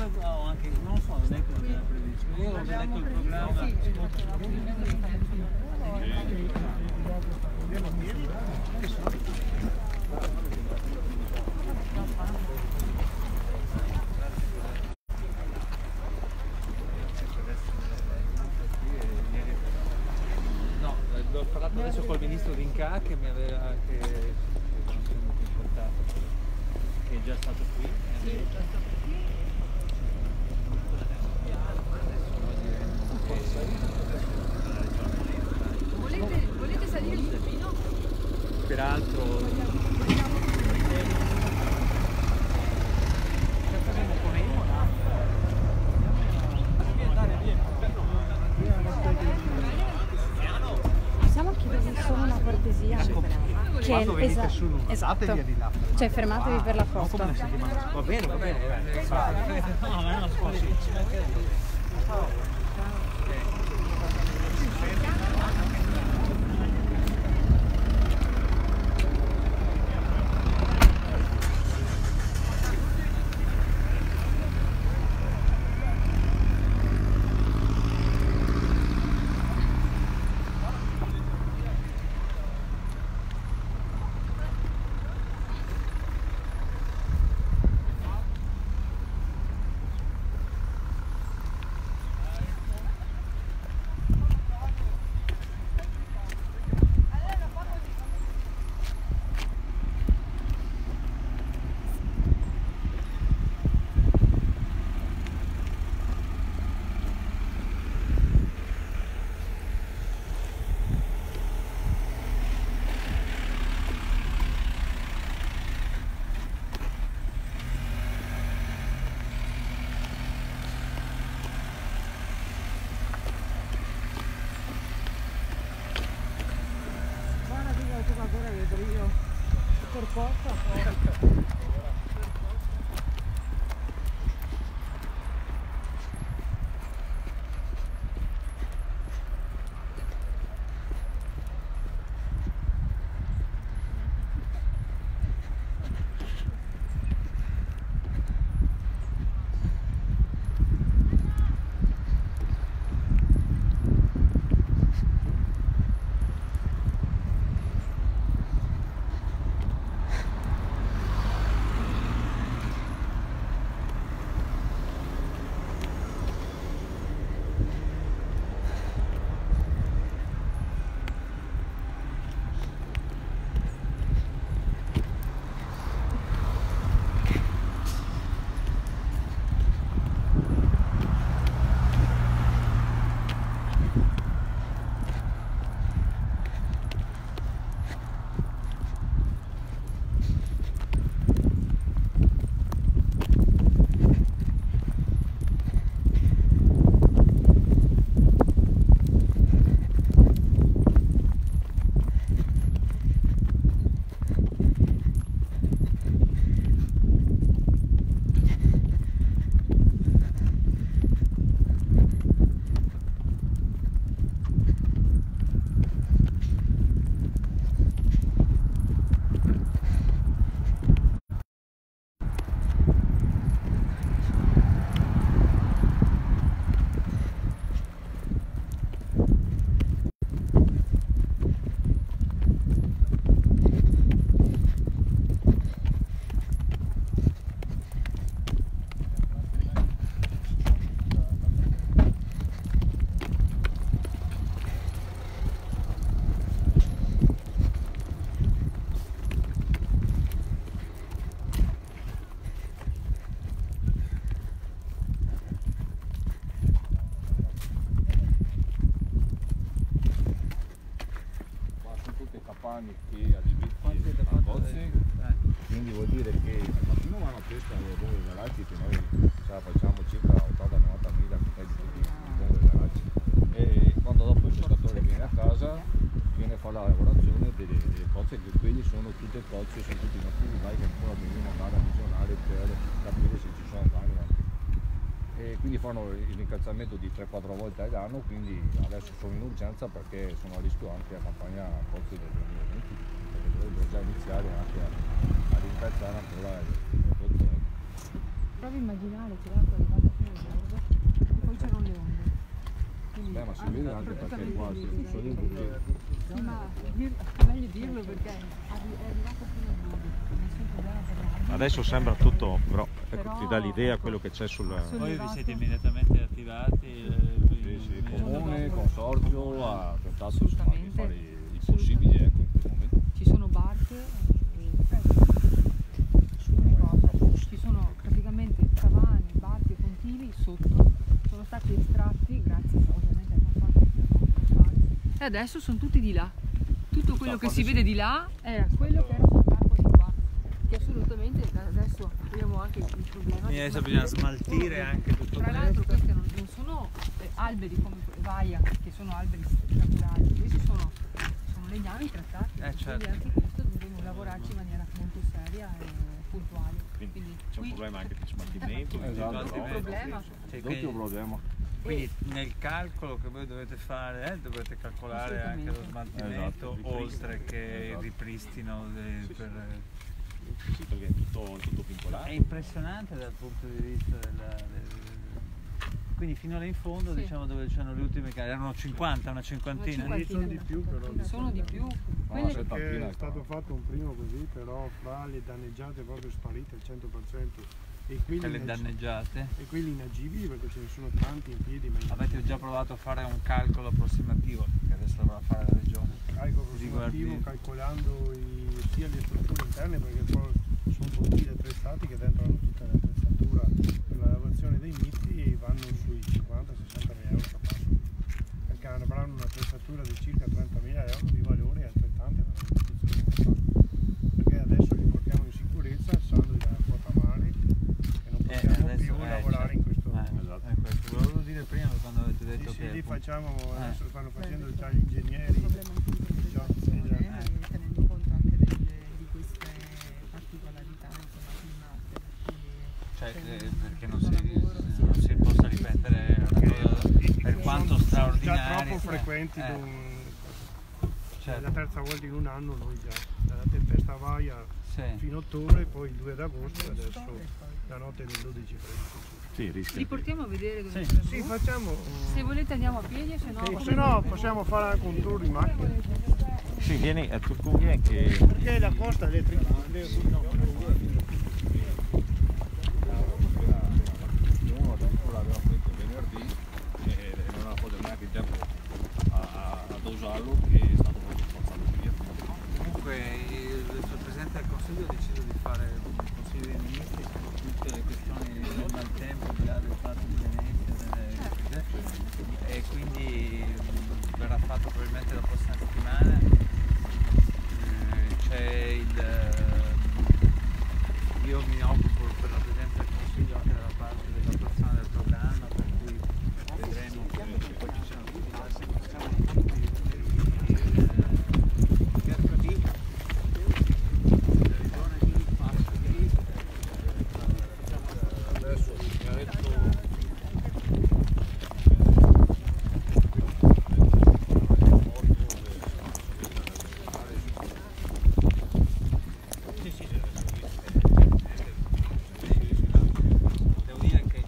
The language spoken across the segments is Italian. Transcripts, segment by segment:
o anche, non lo so, non è quello che era previsto. Io ho letto il programma. No, l'ho parlato adesso col ministro D'Inca che mi aveva che non sono venuto in contatto, che è già stato qui. Volete salire sul pino? Peraltro Possiamo chiedervi solo una cortesia? Che quando venite su non andatevi di là. Cioè fermatevi per la foto. Va bene, va bene. No, ma no, scusi. Per forza. campani che adibiti a pozzi, quindi vuol dire che al mattino vanno a pesca le bombe garaggi, che noi facciamo circa 80-90 mila di bombe garaggi, e quando dopo il pescatore viene a casa viene a fare la lavorazione delle cozze, che quelli sono tutte cozze, sono tutti nativi, vai che ancora bisogna andare a visionare per capire se ci sono danni. E quindi fanno l'incalzamento di 3-4 volte all'anno, quindi adesso sono in urgenza perché sono a rischio anche la campagna pozzi del 2020, perché dovrebbero già iniziare anche a rincalzare ancora il prodotto. Provi a immaginare che l'acqua vedere anche perché qua sono in buco. Sì, ma è meglio dirlo perché è arrivato fino al buio, nessun problema per l'arma. Adesso sembra tutto, però ecco, ti dà l'idea quello che c'è sul... Voi vi siete immediatamente attivati? Sì, comune, consorzio ha tentato insomma, di fare il possibile ecco, in questo momento. Ci sono barche, ci sono praticamente cavani, barche, pontili sotto, sono stati estratti grazie ovviamente al consorzio e adesso sono tutti di là. Tutto quello che si vede di là era quello che era sott'acqua di qua, che assolutamente adesso abbiamo anche il problema. Quindi adesso bisogna smaltire anche tutto Tra l'altro questo. questi non sono alberi come vaia, che sono alberi naturali, questi sono legnami trattati, Certo. quindi anche questo dovremo lavorarci in maniera molto seria e puntuale. Quindi c'è un problema anche di smaltimento. Esatto, un problema. Cioè, doppio problema. quindi nel calcolo che voi dovete fare dovete calcolare anche lo smaltimento Esatto. oltre che il ripristino per... Sì, perché è tutto vincolato. È impressionante dal punto di vista quindi fino là in fondo, Sì. diciamo, dove c'erano le ultime case, erano 50, una cinquantina? Una Sono di più però. Sono di più. Quelle- se- Perché è stato fatto un primo così, però fra le danneggiate proprio sparite al 100% e quelli, Quelle danneggiate? e quelli inagibili perché ce ne sono tanti in piedi, ma Avete già provato a fare un calcolo approssimativo, che adesso dovrà fare la regione? carico approssimativo calcolando sia le strutture interne perché poi sono pontili attrezzati che dentro hanno tutta l'attrezzatura per la lavorazione dei miti e vanno sui 50-60 mila euro per passo perché avranno un'attrezzatura di circa 30 mila euro di valore altrettante per la ricostruzione perché adesso li portiamo in sicurezza essendo di dalla quota mare e non possiamo adesso, più lavorare in questo esatto. Questo volevo dire prima quando avete detto sì, che lì facciamo, adesso stanno facendo già gli il ingegneri problema anche di progettazione, tenendo conto anche di queste particolarità climatiche, cioè, perché non si possa ripetere una cosa per quanto sono straordinaria. già troppo frequenti certo. la terza volta in un anno noi già dalla tempesta Vaia Sì. fino a ottobre, poi il 2 d'agosto e adesso la notte del 12 freddo. Sì, rischia. li portiamo a vedere dove Sì. sono. Sì, facciamo. Se volete andiamo a piedi, se no Se no possiamo fare anche un tour in macchina. Sì, vieni, tu vieni che... Perché la costa è Uno addirittura aveva fatto venerdì e non aveva fatto neanche il tempo ad usarlo che è stato proprio forzato via. Comunque il Presidente del Consiglio ha deciso di fare un Consiglio dei Ministri su tutte le questioni del maltempo, al di là del fatto di Venezia, e quindi verrà fatto probabilmente la prossima settimana. C'è io mi occupo per la Presidenza del Consiglio anche della parte dell'attuazione del programma, per cui vedremo che poi ci siano tutti i diversi Adesso mi ha detto devo dire che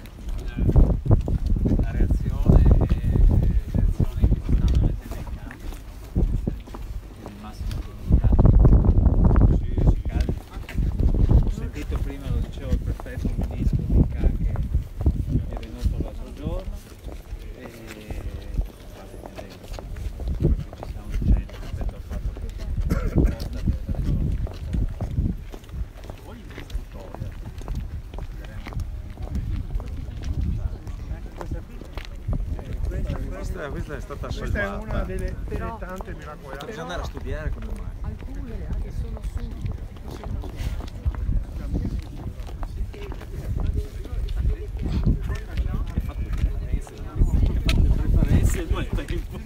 la reazione e le azioni che si stanno mettendo in campo il massimo di ho sentito prima, lo dicevo il prefetto, il ministro di Ca che è venuto l'altro giorno e quello che ci stiamo dicendo rispetto al fatto che la risposta della regione Questa è stata Questa è salvata. una delle tante miracolate. Bisogna andare a studiare come mai. alcune che sono su Preferenze due tempo.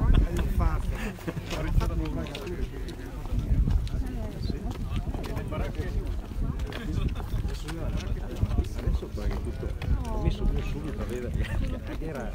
Adesso perché tutto ho messo giù subito a vedere che era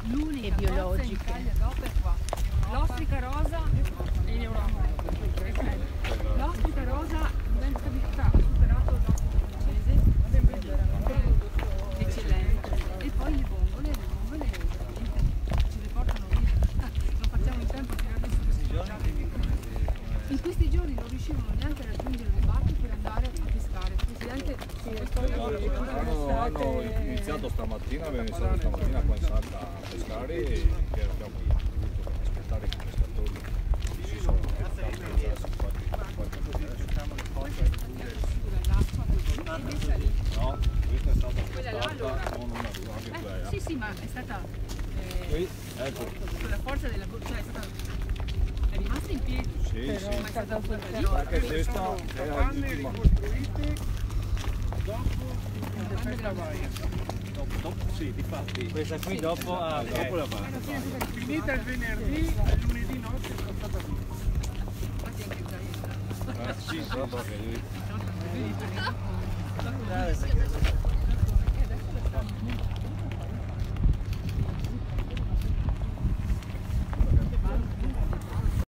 L'unica e biologiche. forza in Italia dopo è qua. L'ostrica rosa è in Europa. L'ostrica rosa diventa ha superato l'ostrica francese, eccellente. E poi le vongole ce le portano via. Non facciamo in tempo a tirarle su. In questi giorni non riuscivano neanche a raggiungere le barche per andare a pescare. Presidente, Hanno iniziato stamattina, abbiamo iniziato stamattina qua in Salta a pescare e abbiamo dovuto aspettare che i pescatori si sono qualche no, questa è stata spostata con una anche quella. sì, ma è stata Qui, ecco. con la forza della cioè è rimasta in piedi. Sì, Però sì. ma è stata un Perché questa è Capanne l'ultima. ricostruite dopo la festa Vaia. Sì, difatti. Questa qui dopo la va. Finita il venerdì, il lunedì notte sono stata via. infatti anche Zaia. Sì, proprio che Guarda,